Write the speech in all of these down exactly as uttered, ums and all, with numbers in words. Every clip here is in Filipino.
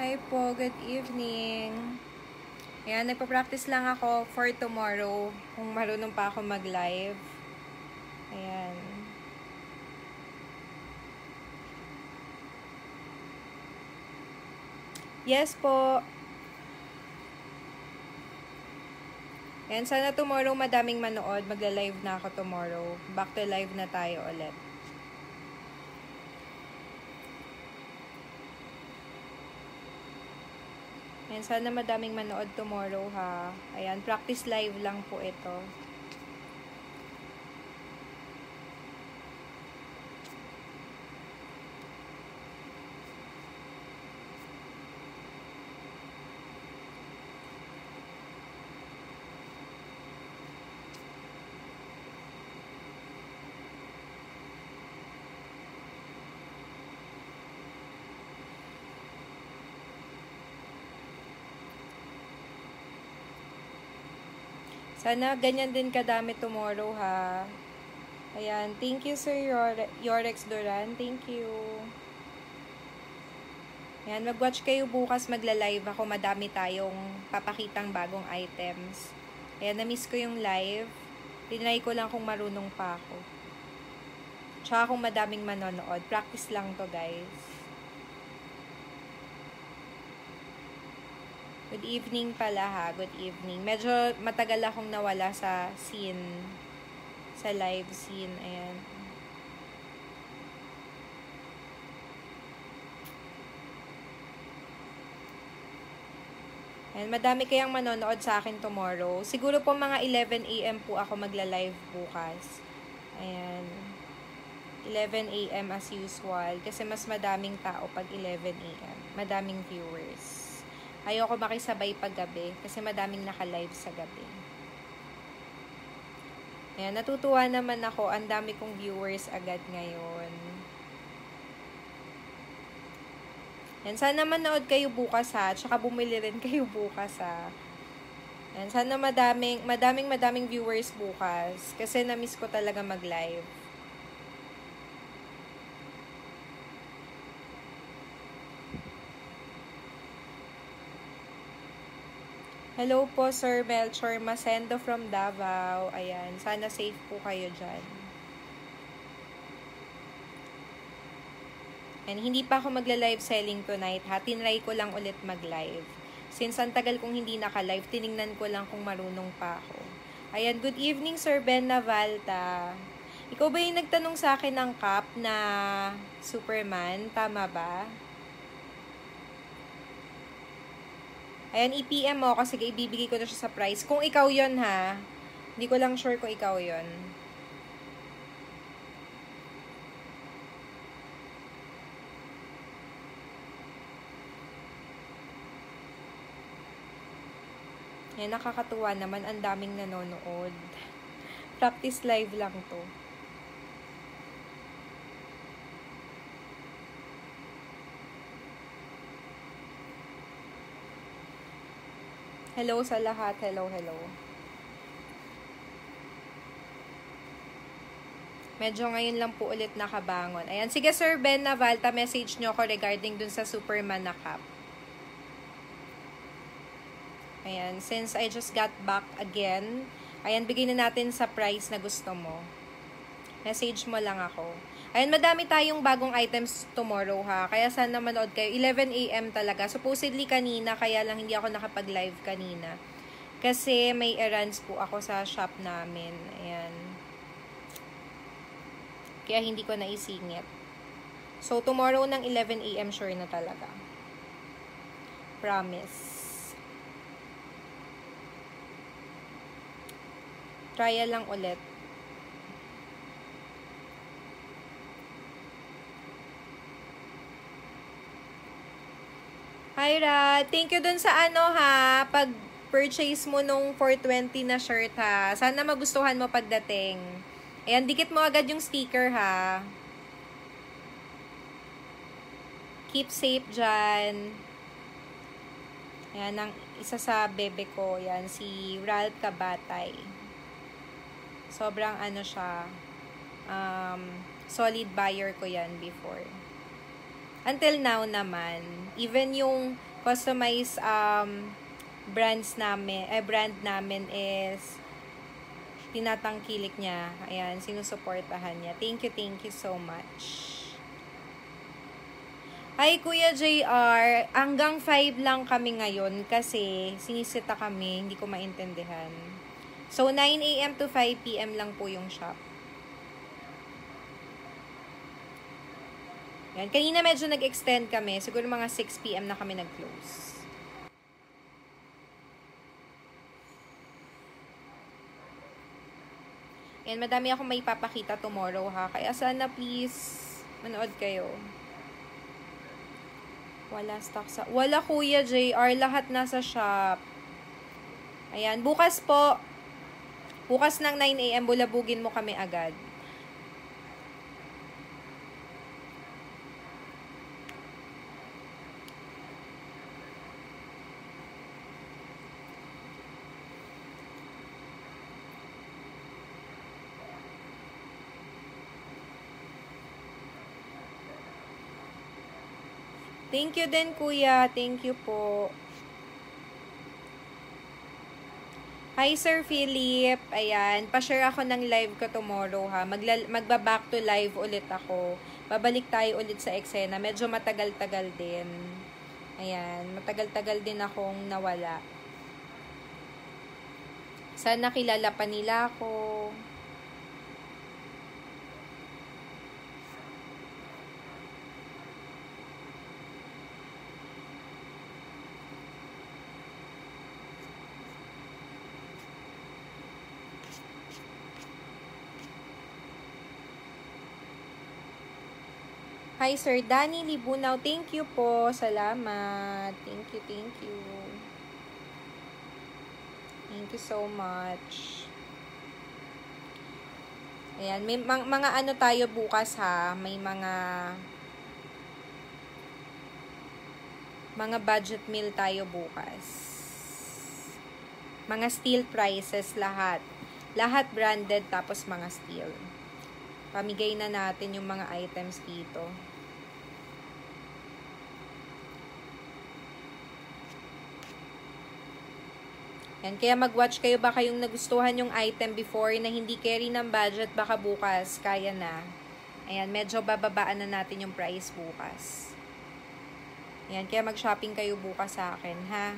Hi po, good evening. Ayan, nagpa-practice lang ako for tomorrow, kung marunong pa ako mag-live. Ayan. Yes po. Ayan, sana tomorrow madaming manood. Magla-live na ako tomorrow. Back to live na tayo ulit. Ayan, sana madaming manood tomorrow ha. Ayan, practice live lang po ito. Sana ganyan din kadami tomorrow ha. Ayan, thank you Sir Yorex Duran. Thank you. Ayan, mag-watch kayo bukas, magla-live ako. Madami tayong papakitang bagong items. Ayan, na-miss ko yung live. Tinry ko lang kung marunong pa ako. Tsaka kung madaming manonood. Practice lang to guys. Good evening pala ha. Good evening. Medyo matagal akong nawala sa scene. Sa live scene. Ayan. Ayan. Madami kayang manonood sa akin tomorrow. Siguro po mga eleven A M po ako magla-live bukas. Ayan. eleven A M as usual. Kasi mas madaming tao pag eleven A M. Madaming viewers. Ayoko makisabay pag gabi kasi madaming naka-live sa gabi. Ayan, natutuwa naman ako. Ang dami kong viewers agad ngayon. Ayan, sana manood kayo bukas ha. Tsaka bumili rin kayo bukas ha. Ayan, sana madaming, madaming, madaming viewers bukas. Kasi na-miss ko talaga mag-live. Hello po, Sir Melchor Masendo from Davao. Ayan, sana safe po kayo dyan. And hindi pa ako magla-live selling tonight ha. Tinry ko lang ulit mag-live. Since ang tagal kong hindi naka-live, tiningnan ko lang kung marunong pa ako. Ayan, good evening, Sir Ben Navalta. Ikaw ba yung nagtanong sa akin ng cup na Superman? Tama ba? Ayan, i-P M mo kasi ibibigay ko na siya sa price. Kung ikaw yon ha, hindi ko lang sure kung ikaw yon. Ayan, nakakatuwa naman. Ang daming nanonood. Practice live lang to. Hello sa lahat. Hello, hello. Medyo ngayon lang po ulit nakabangon. Ayan. Sige, Sir Ben Navalta, message nyo ako regarding dun sa Superman na cup. Ayan. Since I just got back again, ayan, bigay na natin sa price na gusto mo. Message mo lang ako. Ayan, madami tayong bagong items tomorrow ha. Kaya sana manood kayo. eleven A M talaga. Supposedly kanina, kaya lang hindi ako nakapag-live kanina. Kasi may errands po ako sa shop namin. Ayan. Kaya hindi ko naisingit. So, tomorrow ng eleven A M sure na talaga. Promise. Trial lang ulit. Hi, Ra. Thank you dun sa ano ha, pag-purchase mo nung four twenty na shirt ha. Sana magustuhan mo pagdating. Ayan, dikit mo agad yung sticker ha. Keep safe dyan. Ayan, ang isa sa bebe ko, yan, si Ralph Kabatay. Sobrang ano siya, um, solid buyer ko yan before. Until now naman, even yung customized um, brands namin, eh, brand namin is tinatangkilik niya. Ayan, sinusuportahan niya. Thank you, thank you so much. Hi, Kuya J R. Hanggang five lang kami ngayon kasi sinisita kami. Hindi ko maintindihan. So, nine A M to five P M lang po yung shop. Yan. Kanina medyo nag-extend kami. Siguro mga six P M na kami nag-close. Yan. Madami akong may papakita tomorrow ha. Kaya sana please manood kayo. Wala stock sa... Wala, Kuya J R. Lahat nasa shop. Ayan. Bukas po. Bukas ng nine A M bulabugin mo kami agad. Thank you din, Kuya. Thank you po. Hi, Sir Philip. Ayan. Pa-share ako ng live ko tomorrow, ha. Magla magba-back to live ulit ako. Babalik tayo ulit sa eksena. Medyo matagal-tagal din. Ayan. Matagal-tagal din akong nawala. Sana kilala pa nila ako. Hi, Sir Danny Libunaw. Thank you po. Salamat. Thank you, thank you. Thank you so much. Ayan. May mga, mga ano tayo bukas ha. May mga mga budget meal tayo bukas. Mga steel prices lahat. Lahat branded tapos mga steel. Pamigay na natin yung mga items dito. Yan, kaya mag-watch kayo, baka yung nagustuhan yung item before na hindi carry ng budget, baka bukas, kaya na. Ayan, medyo bababaan na natin yung price bukas. Ayan, kaya mag-shopping kayo bukas sa akin, ha?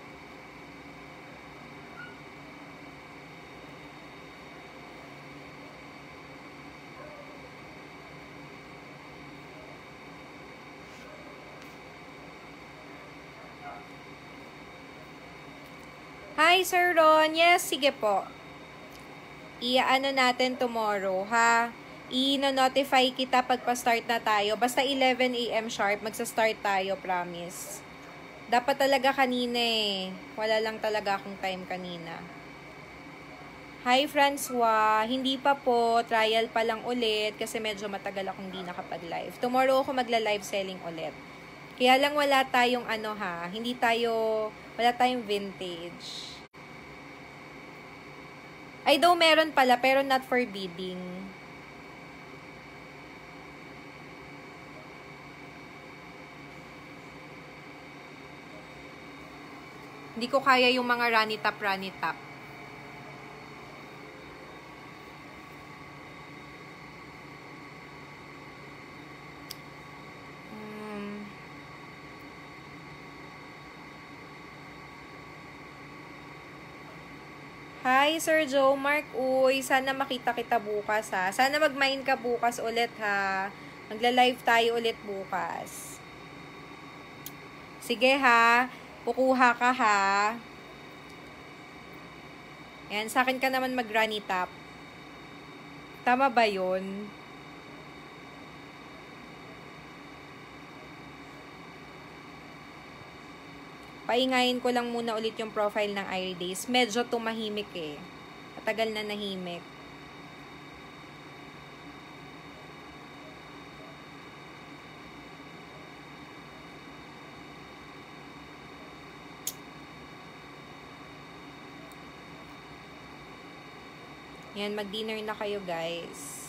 Hi, Sir Ron. Yes, sige po. I-ano natin tomorrow, ha? I-notify kita pagpa-start na tayo. Basta eleven A M sharp, magsa-start tayo, promise. Dapat talaga kanina eh. Wala lang talaga akong time kanina. Hi, Francois. Hindi pa po. Trial pa lang ulit kasi medyo matagal akong di nakapag-live. Tomorrow ako magla-live selling ulit. Kaya lang wala tayong ano ha. Hindi tayo, wala tayong vintage. Ay, though meron pala, pero not for bidding. Hindi ko kaya yung mga runny top, runny top. Hi, Sir Joe Mark. Uy, sana makita kita bukas, ha. Sana mag-mine ka bukas ulit, ha. Magla-live tayo ulit bukas. Sige, ha. Pukuha ka, ha. Yan, sa akin ka naman mag-runny top. Tama ba yun? Paingayin ko lang muna ulit yung profile ng Iridays. Medyo tumahimik eh. Matagal na nahimik. Yan, mag-dinner na kayo, guys.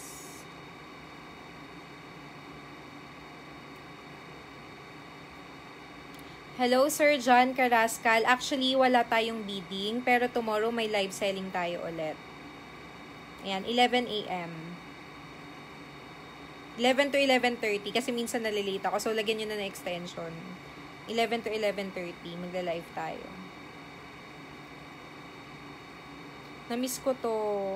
Hello, Sir John Carrascal. Actually, wala tayong bidding, pero tomorrow may live selling tayo ulit. Ayan, eleven A M eleven to eleven thirty, kasi minsan nalilate ako. So, lagyan nyo na ng extension. eleven to eleven thirty, magla-live tayo. Namiss ko to.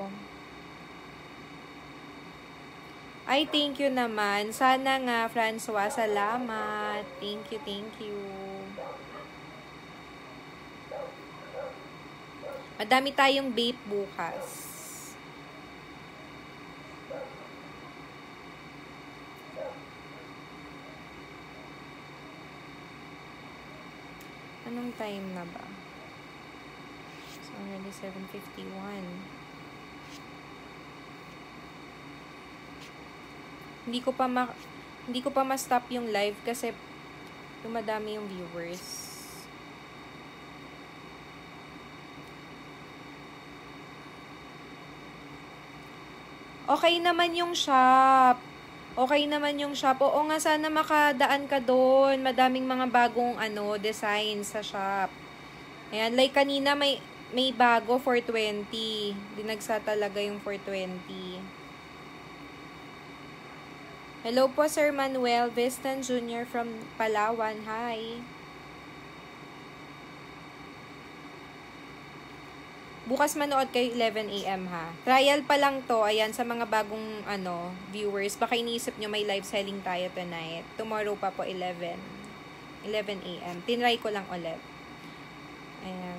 Ay, thank you naman. Sana nga, Francois, salamat. Thank you, thank you. Madami tayong vape bukas. Anong time na ba? It's already seven fifty-one. Hindi ko pa ma hindi ko pa ma-stop yung live kasi dumadami yung viewers. Okay naman yung shop. Okay naman yung shop. Oo nga, sana makadaan ka doon. Madaming mga bagong ano, design sa shop. Ayan, like kanina may may bago for twenty. Dinagsa talaga yung for twenty. Hello po, Sir Manuel Vistan Junior from Palawan. Hi. Bukas manood kayo eleven A M ha. Trial pa lang to. Ayan, sa mga bagong ano, viewers. Baka iniisip nyo may live selling tayo tonight. Tomorrow pa po eleven. eleven A M Tinry ko lang ulit. Ayan.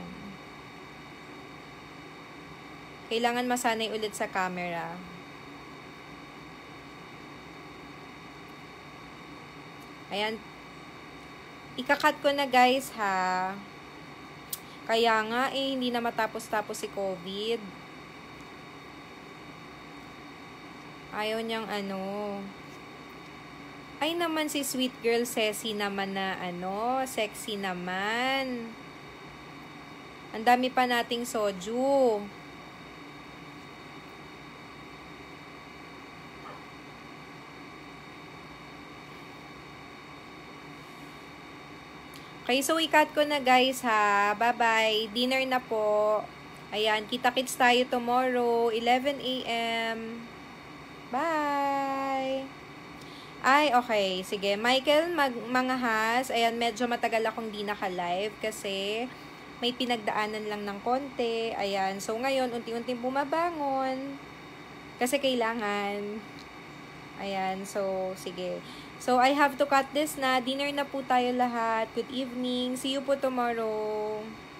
Kailangan masanay ulit sa camera. Ayan. Ikakat ko na guys ha. Kaya nga eh, hindi na matapos-tapos si COVID. Ayaw niyang ano. Ay naman si sweet girl Ceci naman na ano, sexy naman. Ang dami pa nating soju. Okay, so i-cut ko na guys ha. Bye-bye. Dinner na po. Ayan, kita-kits tayo tomorrow, eleven A M Bye! Ay, okay. Sige. Michael Mag Mangahas. Ayan, medyo matagal akong di naka-live kasi may pinagdaanan lang ng konti. Ayan. So, ngayon, unti-unting bumabangon. Kasi kailangan. Ayan. So, sige. So, I have to cut this na. Dinner na po tayo lahat. Good evening. See you po tomorrow.